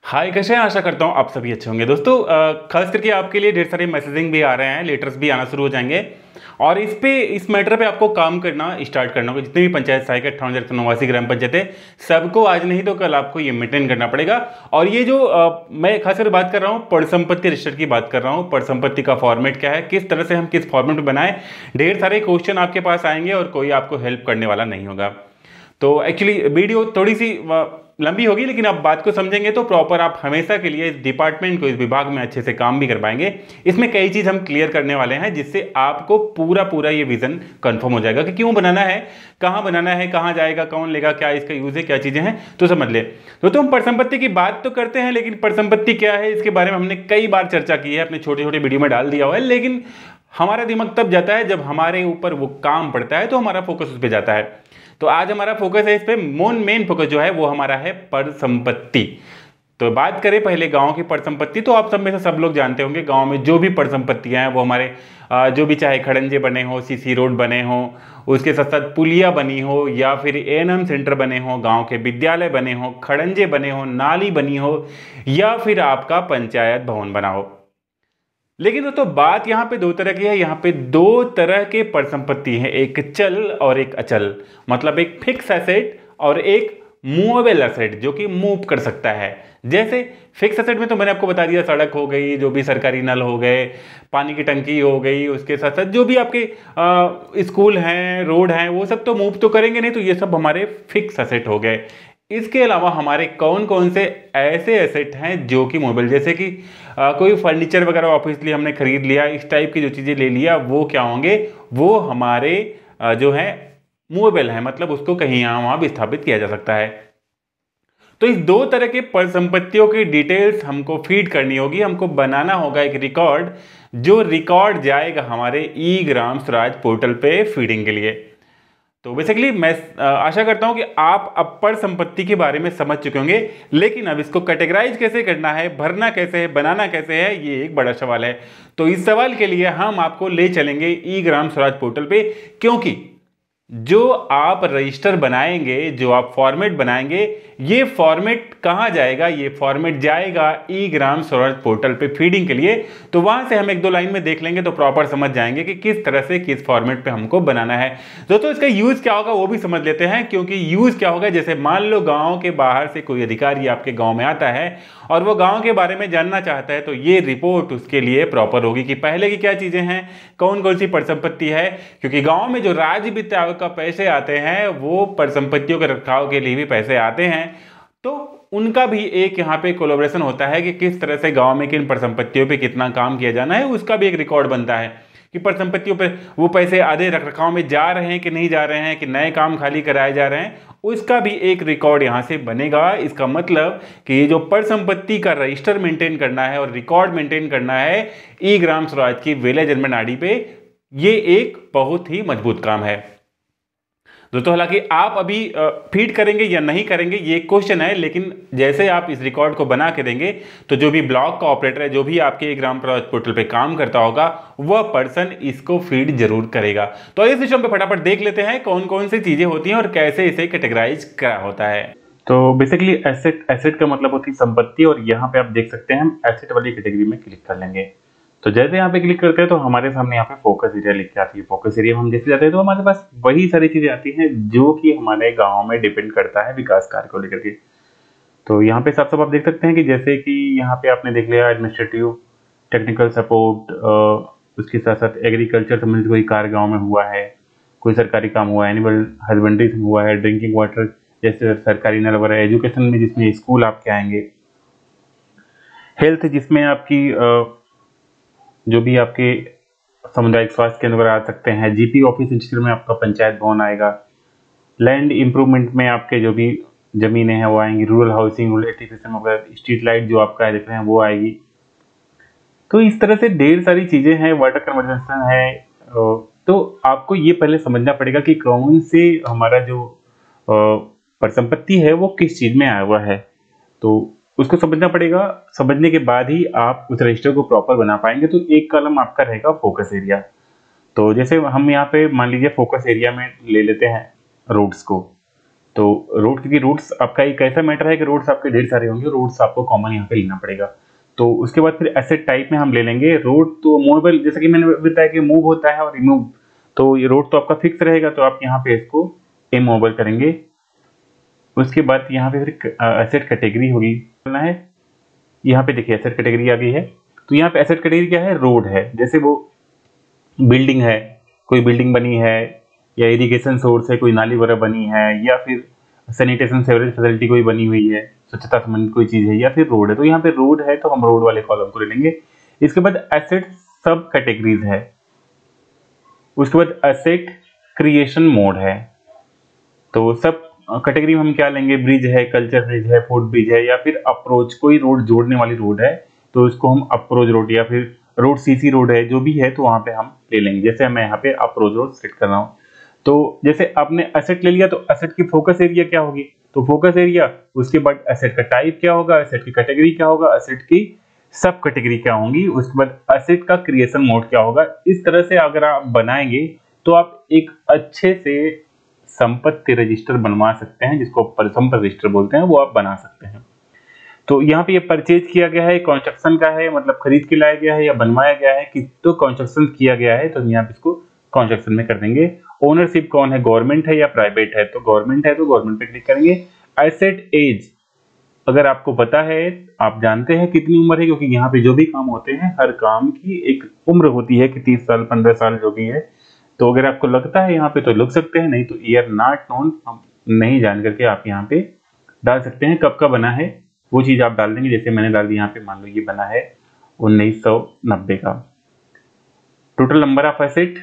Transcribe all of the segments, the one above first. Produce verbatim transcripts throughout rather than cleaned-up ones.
हाय, कैसे हैं? आशा करता हूँ आप सभी अच्छे होंगे। दोस्तों अ, खास करके आपके लिए ढेर सारे मैसेजिंग भी आ रहे हैं, लेटर्स भी आना शुरू हो जाएंगे और इस पे इस मैटर पे आपको काम करना स्टार्ट करना होगा। जितने भी पंचायत सहायक अट्ठावन हजार नवासी ग्राम पंचायत है, सबको आज नहीं तो कल आपको ये मेंटेन करना पड़ेगा। और ये जो अ, मैं खासकर बात कर रहा हूँ परिसंपत्ति रजिस्टर की बात कर रहा हूँ। परिसंपत्ति का फॉर्मेट क्या है, किस तरह से हम किस फॉर्मेट में बनाएं, ढेर सारे क्वेश्चन आपके पास आएंगे और कोई आपको हेल्प करने वाला नहीं होगा। तो एक्चुअली वीडियो थोड़ी सी अ, लंबी होगी, लेकिन आप बात को समझेंगे तो प्रॉपर आप हमेशा के लिए इस डिपार्टमेंट को, इस विभाग में अच्छे से काम भी कर पाएंगे। इसमें कई चीज़ हम क्लियर करने वाले हैं जिससे आपको पूरा पूरा ये विजन कंफर्म हो जाएगा कि क्यों बनाना है, कहाँ बनाना है, कहाँ जाएगा, कौन लेगा, क्या इसका यूज है, क्या चीज़ें हैं, तो समझ ले। तो तुम परिसंपत्ति की बात तो करते हैं, लेकिन परिसंपत्ति क्या है इसके बारे में हमने कई बार चर्चा की है, अपने छोटे छोटे वीडियो में डाल दिया हुआ है। लेकिन हमारा दिमाग तब जाता है जब हमारे ऊपर वो काम पड़ता है, तो हमारा फोकस उस पर जाता है। तो आज हमारा फोकस है इस पे, मोन मेन फोकस जो है वो हमारा है परिसंपत्ति। तो बात करें पहले गांव की परिसंपत्ति, तो आप सब में से सब लोग जानते होंगे गांव में जो भी परिसंपत्तियां हैं वो हमारे अ, जो भी, चाहे खड़ंजे बने हो, सीसी रोड बने हो, उसके साथ साथ पुलिया बनी हो, या फिर ए एन एम सेंटर बने हो, गांव के विद्यालय बने हो, खड़ंजे बने हो, नाली बनी हो, या फिर आपका पंचायत भवन बना हो। लेकिन दोस्तों बात यहाँ पे दो तरह की है। यहाँ पे दो तरह के परिसंपत्ति है, एक चल और एक अचल। मतलब एक फिक्स एसेट और एक मूवेबल एसेट जो कि मूव कर सकता है। जैसे फिक्स एसेट में तो मैंने आपको बता दिया, सड़क हो गई, जो भी सरकारी नल हो गए, पानी की टंकी हो गई, उसके साथ साथ जो भी आपके आ, स्कूल हैं, रोड हैं, वो सब तो मूव तो करेंगे नहीं, तो ये सब हमारे फिक्स एसेट हो गए। इसके अलावा हमारे कौन कौन से ऐसे एसेट हैं जो कि मोबाइल, जैसे कि आ, कोई फर्नीचर वगैरह ऑफिस लिए हमने खरीद लिया, इस टाइप की जो चीज़ें ले लिया, वो क्या होंगे, वो हमारे आ, जो है मूवेबल है, मतलब उसको कहीं यहाँ वहाँ विस्थापित किया जा सकता है। तो इस दो तरह के परिसंपत्तियों की डिटेल्स हमको फीड करनी होगी, हमको बनाना होगा एक रिकॉर्ड, जो रिकॉर्ड जाएगा हमारे ई ग्राम स्वराज पोर्टल पे फीडिंग के लिए। तो बेसिकली मैं आशा करता हूं कि आप अब परिसंपत्ति के बारे में समझ चुके होंगे, लेकिन अब इसको कैटेगराइज कैसे करना है, भरना कैसे है, बनाना कैसे है, ये एक बड़ा सवाल है। तो इस सवाल के लिए हम आपको ले चलेंगे ई ग्राम स्वराज पोर्टल पे, क्योंकि जो आप रजिस्टर बनाएंगे, जो आप फॉर्मेट बनाएंगे, ये फॉर्मेट कहाँ जाएगा, ये फॉर्मेट जाएगा ई ग्राम स्वराज पोर्टल पे फीडिंग के लिए। तो वहां से हम एक दो लाइन में देख लेंगे तो प्रॉपर समझ जाएंगे कि किस तरह से किस फॉर्मेट पे हमको बनाना है। दोस्तों इसका यूज क्या होगा वो भी समझ लेते हैं, क्योंकि यूज क्या होगा, जैसे मान लो गाँव के बाहर से कोई अधिकारी आपके गाँव में आता है और वो गाँव के बारे में जानना चाहता है, तो ये रिपोर्ट उसके लिए प्रॉपर होगी कि पहले की क्या चीजें हैं, कौन कौन सी परिसंपत्ति है। क्योंकि गाँव में जो राज्य वित्त आयोग का पैसे आते हैं, वो परिसंपत्तियों के रखरखाव के लिए भी पैसे आते हैं, तो उनका भी एक यहाँ पे कोलैबोरेशन होता है कि किस तरह से गांव में किन परिसंपत्तियों पे कितना काम किया जाना है, उसका भी एक रिकॉर्ड बनता है कि परिसंपत्तियों पे वो पैसे आधे रखरखाव में जा रहे हैं कि नहीं जा रहे हैं, कि नए काम खाली कराए जा रहे हैं, उसका भी एक रिकॉर्ड यहाँ से बनेगा। इसका मतलब कि ये जो परिसंपत्ति का रजिस्टर मेंटेन करना है और रिकॉर्ड मेंटेन करना है ई ग्राम स्वराज की विलेज एडमिन आईडी पे, ये एक बहुत ही मजबूत काम है दोस्तों। हालांकि आप अभी फीड करेंगे या नहीं करेंगे ये क्वेश्चन है, लेकिन जैसे आप इस रिकॉर्ड को बना के देंगे तो जो भी ब्लॉक का ऑपरेटर है, जो भी आपके ग्राम स्वराज पोर्टल पे काम करता होगा, वह पर्सन इसको फीड जरूर करेगा। तो इस विषय पे फटाफट देख लेते हैं कौन कौन सी चीजें होती हैं और कैसे इसे कैटेगराइज करा होता है। तो बेसिकली एसेट, एसेट का मतलब होती है संपत्ति, और यहाँ पे आप देख सकते हैं हम एसेट वाली कैटेगरी में क्लिक कर लेंगे। तो जैसे यहाँ पे क्लिक करते हैं तो हमारे सामने यहाँ पे फोकस एरिया लिख के आती है। फोकस एरिया में हम जैसे जाते हैं तो हमारे पास वही सारी चीजें आती हैं जो कि हमारे गांव में डिपेंड करता है विकास कार्य को लेकर के। तो यहाँ पे साफ साफ आप देख सकते हैं कि जैसे कि यहाँ पे आपने देख लिया एडमिनिस्ट्रेटिव, टेक्निकल सपोर्ट, उसके साथ साथ एग्रीकल्चर संबंधित कोई कार्य गाँव में हुआ है, कोई सरकारी काम हुआ है, एनिमल हस्बेंड्री हुआ है, ड्रिंकिंग वाटर जैसे सरकारी नल वगैरह, एजुकेशन में जिसमें स्कूल आपके आएंगे, हेल्थ जिसमें आपकी जो भी आपके सामुदायिक स्वास्थ्य केंद्र वगैरह आ सकते हैं, जीपी ऑफिस इंस्टीट्यूट में आपका पंचायत भवन आएगा, लैंड इंप्रूवमेंट में आपके जो भी जमीनें हैं वो आएंगी, रूरल हाउसिंग, रूरल इलेक्ट्रिफिकेशन वगैरह, स्ट्रीट लाइट जो आपका देख रहे हैं वो आएगी। तो इस तरह से ढेर सारी चीजें हैं, वाटर कन्वर्जन है। तो आपको ये पहले समझना पड़ेगा कि कौन से हमारा जो परिसंपत्ति है वो किस चीज में आया हुआ है, तो उसको समझना पड़ेगा। समझने के बाद ही आप उस रजिस्टर को प्रॉपर बना पाएंगे। तो एक कॉलम आपका रहेगा फोकस एरिया। तो जैसे हम यहाँ पे मान लीजिए फोकस एरिया में ले लेते हैं रोड्स को, तो रोड, क्योंकि रूट्स आपका एक ऐसा मैटर है कि रूट्स आपके ढेर सारे होंगे, रूट्स आपको कॉमन यहाँ पे लेना पड़ेगा। तो उसके बाद फिर एसेट टाइप में हम ले लेंगे रोड। तो मूवेबल, जैसा कि मैंने बताया कि मूव होता है और रिमूव, तो ये रोड तो आपका फिक्स रहेगा, तो आप यहाँ पे इसको इमूवेबल करेंगे। उसके बाद यहाँ पे फिर एसेट कैटेगरी होगी है, यहाँ पे देखिए एसेट कैटेगरी आ गई है। तो यहाँ पे एसेट कैटेगरी क्या है, रोड है। जैसे वो बिल्डिंग है, कोई बिल्डिंग बनी है, या इरिगेशन सोर्स है, कोई नाली वगैरह बनी है, या फिर सैनिटेशन सेवरेज फैसिलिटी कोई बनी हुई है, स्वच्छता संबंधित कोई चीज है, या फिर रोड है। तो यहाँ पे रोड है तो हम रोड वाले कॉलम को ले लेंगे। इसके बाद एसेट सब कैटेगरीज है। उसके बाद एसेट क्रिएशन मोड है। तो सब कैटेगरी में हम क्या लेंगे, ब्रिज है, कल्चर ब्रिज है, फुट ब्रिज है, या फिर अप्रोच, कोई रोड जोड़ने वाली रोड है तो इसको हम अप्रोच रोड, या फिर रोड सीसी रोड है, जो भी है तो वहां पे हम ले लेंगे। जैसे मैं यहाँ पे अप्रोच रोड सेट कर रहा हूँ। तो जैसे आपने एसेट ले लिया तो एसेट की फोकस एरिया क्या होगी, तो फोकस एरिया, उसके बाद एसेट का टाइप क्या होगा, एसेट की कैटेगरी क्या होगा, एसेट की सब कैटेगरी क्या होंगी, उसके बाद एसेट का क्रिएशन मोड क्या होगा। इस तरह से अगर आप बनाएंगे तो आप एक अच्छे से संपत्ति रजिस्टर बनवा सकते हैं, जिसको संपत्ति रजिस्टर बोलते हैं, वो आप बना सकते हैं। तो यहाँ पे ये परचेज किया गया है, कंस्ट्रक्शन का है, मतलब खरीद के लाया गया है या बनवाया गया है कि, तो कंस्ट्रक्शन किया गया है, तो हम यहाँ पे इसको कंस्ट्रक्शन में कर देंगे। ओनरशिप कौन है, गवर्नमेंट है या प्राइवेट है, तो गवर्नमेंट है तो गवर्नमेंट पे क्लिक करेंगे। एसेट एज, अगर आपको पता है, आप जानते हैं कितनी उम्र है, क्योंकि यहाँ पे जो भी काम होते हैं हर काम की एक उम्र होती है कि तीस साल पंद्रह साल जो भी है। तो अगर आपको लगता है यहाँ पे तो लिख सकते हैं, नहीं तो ईयर नॉट नोन हम नहीं जान करके आप यहाँ पे डाल सकते हैं। कब का बना है वो चीज आप डाल देंगे। जैसे मैंने डाल दिया यहाँ पे, मान लो ये बना है उन्नीस सौ नब्बे का। टोटल नंबर ऑफ एसेट,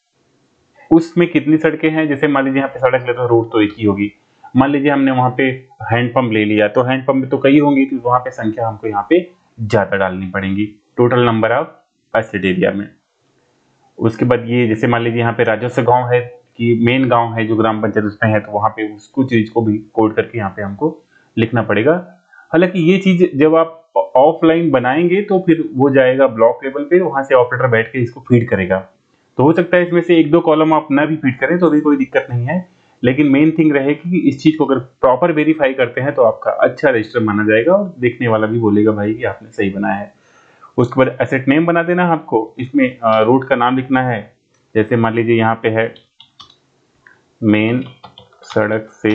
उसमें कितनी सड़कें हैं, जैसे मान लीजिए यहाँ पे सड़क ले तो रोड तो एक ही होगी। मान लीजिए हमने वहां पे हैंडपंप ले लिया, तो हैंडपंप तो कई होंगी, तो वहां पे संख्या हमको यहाँ पे ज्यादा डालनी पड़ेगी total number of asset area में। उसके बाद ये जैसे मान लीजिए यहाँ पे राजस्व गांव है कि मेन गांव है जो ग्राम पंचायत उसमें है, तो वहां पे उसको चीज को भी कोड करके यहाँ पे हमको लिखना पड़ेगा। हालांकि ये चीज जब आप ऑफलाइन बनाएंगे तो फिर वो जाएगा ब्लॉक लेवल पे, वहां से ऑपरेटर बैठ के इसको फीड करेगा। तो हो सकता है इसमें से एक दो कॉलम आप ना भी फीड करें तो भी कोई दिक्कत नहीं है, लेकिन मेन थिंग रहेगी कि इस चीज को अगर प्रॉपर वेरीफाई करते हैं तो आपका अच्छा रजिस्टर माना जाएगा और देखने वाला भी बोलेगा भाई कि आपने सही बनाया है। उसके बाद एसेट नेम बना देना है आपको, इसमें रोड का नाम लिखना है। जैसे मान लीजिए यहाँ पे है मेन सड़क से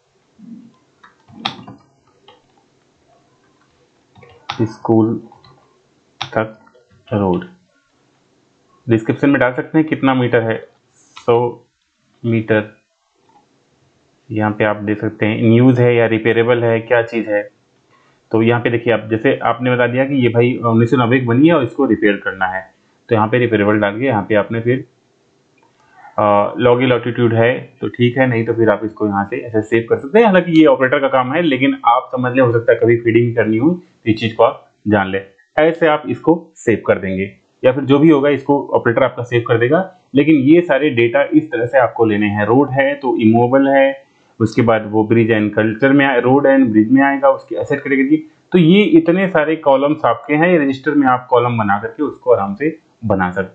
स्कूल तक रोड। डिस्क्रिप्शन में डाल सकते हैं कितना मीटर है, सौ मीटर। यहाँ पे आप देख सकते हैं न्यूज है या रिपेयरेबल है, क्या चीज है। तो यहाँ पे देखिए, आप जैसे आपने बता दिया कि ये भाई उन्नीस सौ नब्बे बनी है और इसको रिपेयर करना है, तो यहाँ पे रिपेयरेबल डाल के यहाँ पे आपने फिर लॉगी लॉटिट्यूड है तो ठीक है, नहीं तो फिर आप इसको यहाँ से ऐसे सेव कर सकते हैं। हालांकि ये ऑपरेटर का काम है, लेकिन आप समझ ले, हो सकता है कभी फीडिंग करनी हो तो इस चीज को आप जान ले, ऐसे आप इसको सेव कर देंगे, या फिर जो भी होगा इसको ऑपरेटर आपका सेव कर देगा। लेकिन ये सारे डेटा इस तरह से आपको लेने हैं। रोड है तो इमूवेबल है, उसके बाद वो ब्रिज एंड कल्चर में, रोड एंड ब्रिज में आएगा, उसकी एसेट कैटेगरी। तो ये इतने सारे कॉलम्स आपके हैं, ये रजिस्टर में आप कॉलम बना करके उसको आराम से बना सकते हैं।